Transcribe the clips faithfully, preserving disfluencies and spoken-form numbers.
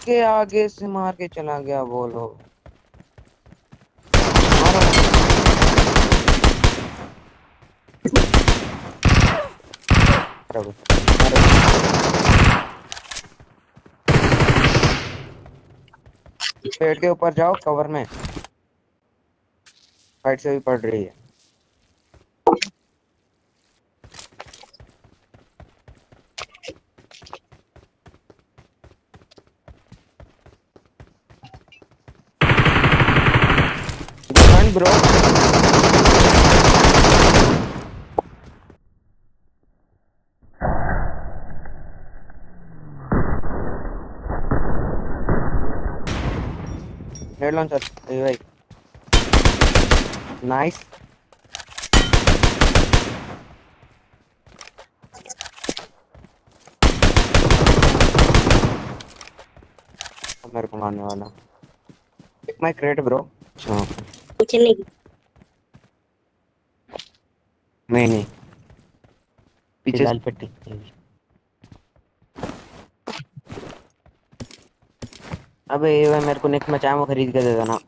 के आगे से मार के चला गया वो लोग। मारो मारो मारो। पेड़ के ऊपर जाओ कवर में, साइड से भी पड़ रही है। Defend bro. नेड लॉन्चर ए भाई, नाइस। मेरे को मारने वाला। एक माय क्रेट ब्रो। अच्छा चलने की नहीं नहीं, पीछे लाल पट्टी। अबे ये भाई मेरे को नेक्स्ट में चाय खरीद के दे देना।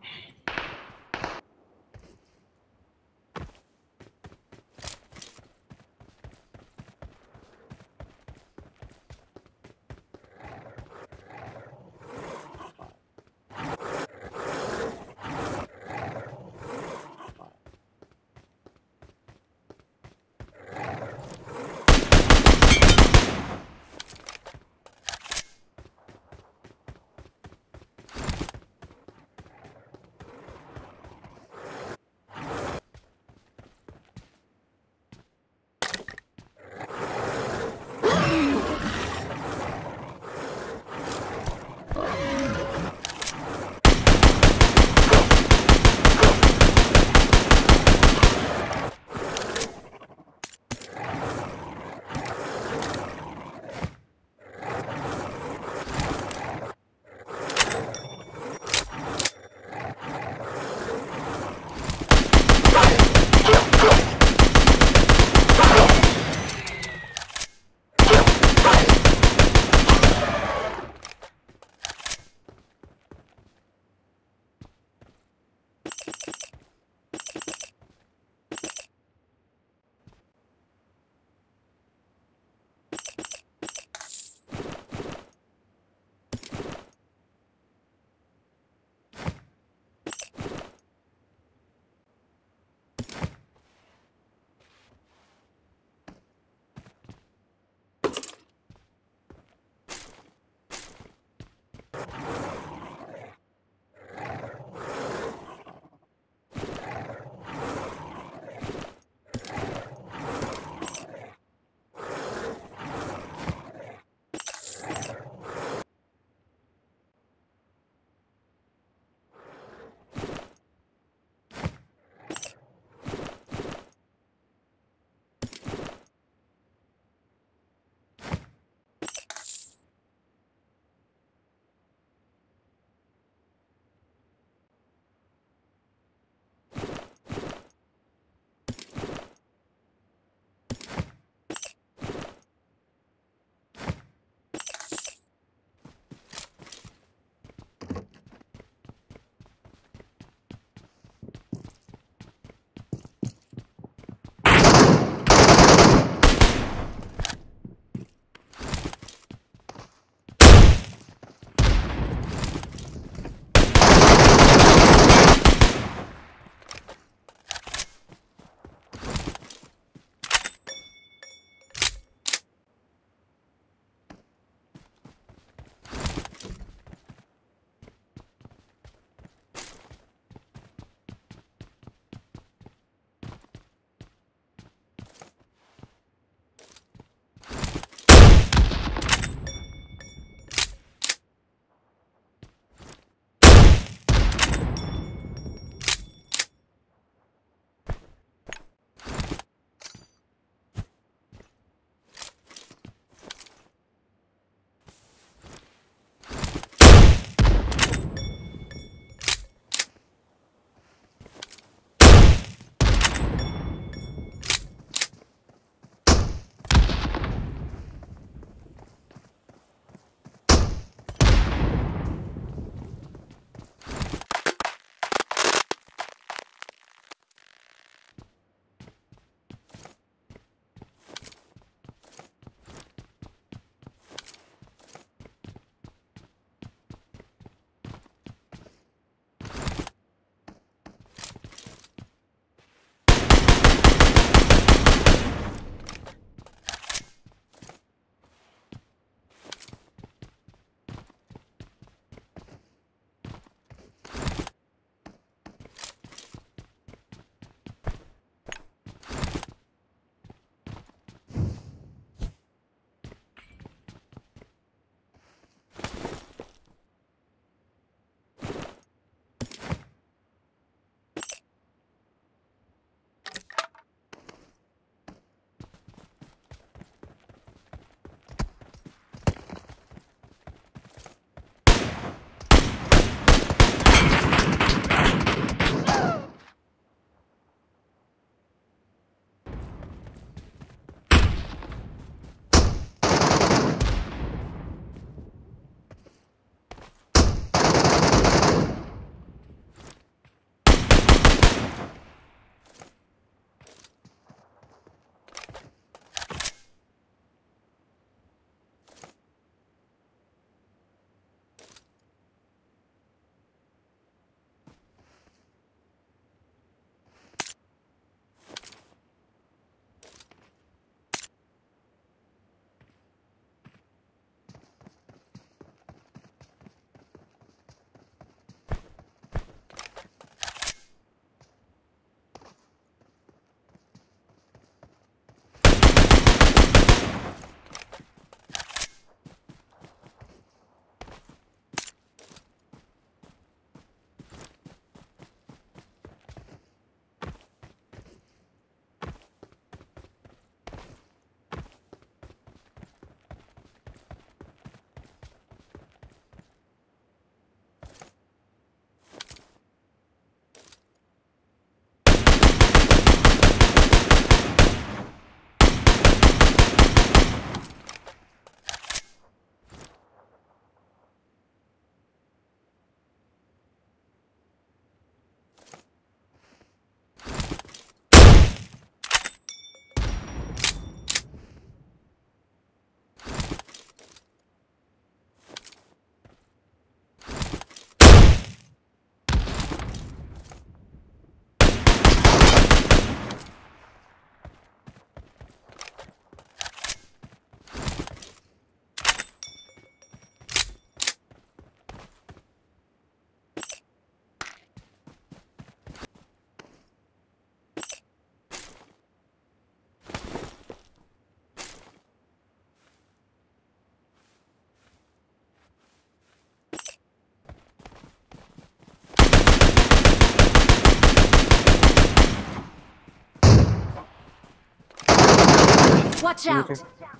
Watch out!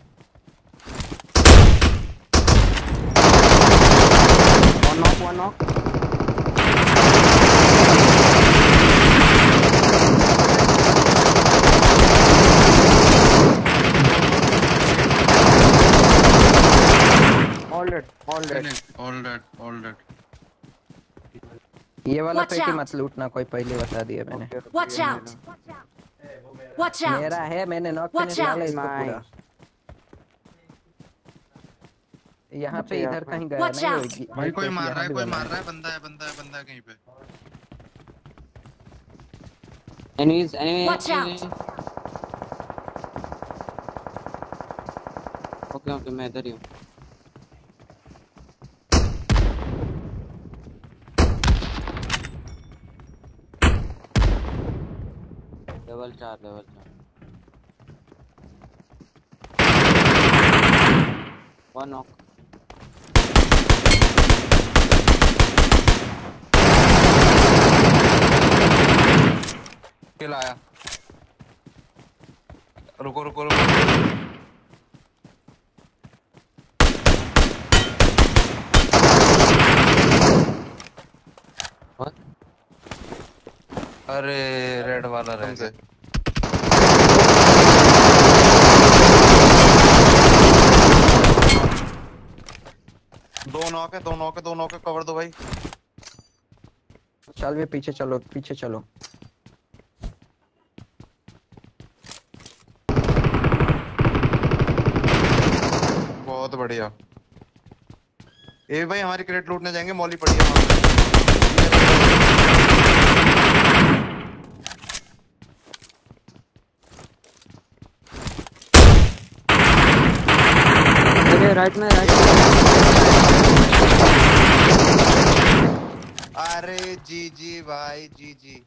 One knock, one knock. All dead, all dead. All dead, all dead. ये वाला Watch पेटी out. मत लूटना, कोई पहले बता दिया मैंने। Okay, okay, Watch ये out! मेरा। Watch मेरा out! है, मैंने नॉक Watch फिनिश डाला out. इसको पूरा। Nice. यहाँ पे अच्छा, इधर यहाँ कहीं गया Watch नहीं, out. वो ये- भाई ये कोई पेटी मार यहाँ रहा है, भी कोई बना मार है। रहा है, बंदा है, बंदा है, बंदा है कहीं पे। Enemies, enemy, Watch enemy. out. Okay, okay, मैं इधर ही हूँ। लेवल चार, लेवल चार। One knock. किल आया। रुको रुको रुको। What? अरे रेड वाला रह गया। दो नॉक है, दो नॉक है, दो नॉक है, कवर दो भाई। चल वे पीछे चलो, पीछे चलो। बहुत बढ़िया। ए भाई हमारी क्रेट लूटने जाएंगे, मौली पड़ी है वहाँ पे। मेरे राइट में, राइट में। अरे जी जी भाई, जी जी।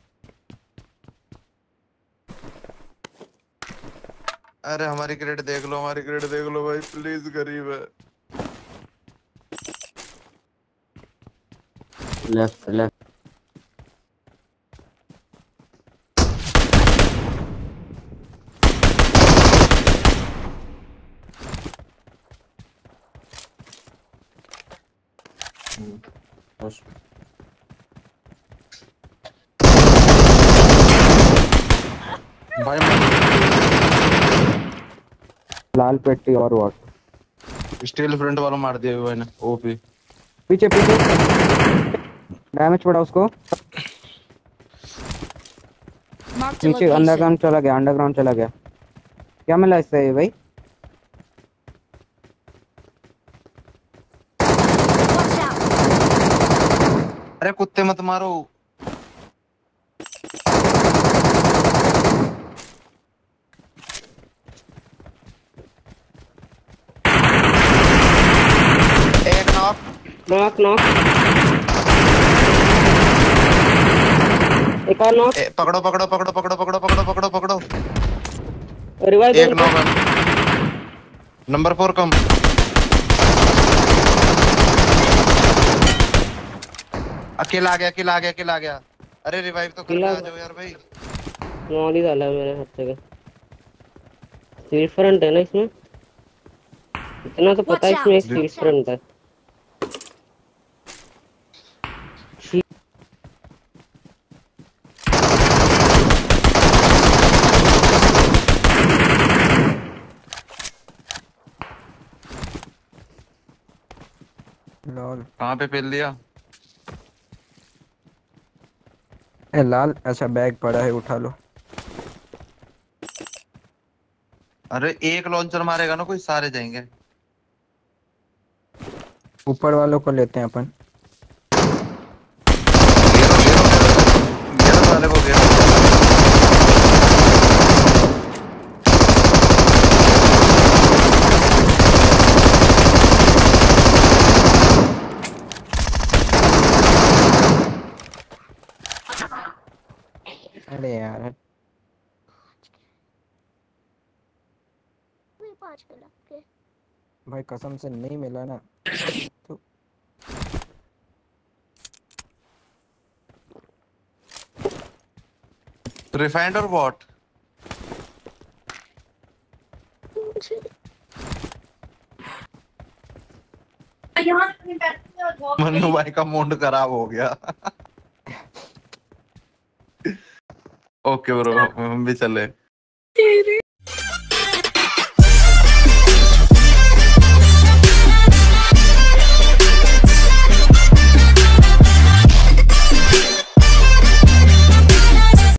अरे हमारी क्रेट देख लो, हमारी क्रेट देख लो भाई, प्लीज, गरीब है। Left, left. बस। भाई लाल पेटी और व्हाट? स्टील फ्रंट वाला मार दिया भाई ने, ओपी। पीछे पीछे डैमेज पड़ा उसको। Mark the नीचे location. अंडरग्राउंड चला गया, अंडरग्राउंड चला गया। क्या मिला इससे भाई? Watch out! अरे कुत्ते मत मारो। एक नॉक। Knock knock. एक और नॉक। ए, पकड़ो पकड़ो पकड़ो पकड़ो पकड़ो पकड़ो पकड़ो पकड़ो। रिवाइव एक नॉक है। Number four come. अकेला आ गया, अकेला आ गया, अकेला आ गया। अरे रिवाइव तो करके आ जाओ यार भाई। नॉल ही डाला है मेरे हाथ से। स्टील फ्रंट है ना इसमें, इतना तो पता है इसमें एक स्टील फ्रंट है। लॉल। कहाँ पे पेल दिया? ए लाल, अच्छा बैग पड़ा है, उठा लो। अरे एक लॉन्चर मारेगा ना कोई, सारे जाएंगे। ऊपर वालों को लेते हैं अपन। घेरो घेरो घेरो घेरो वाले को घेरो। अरे यार भाई कसम से नहीं मिला ना तो। रिफाइंड और वॉट? मन्नू भाई का मूड खराब हो गया। ओके ब्रो, हम भी चले।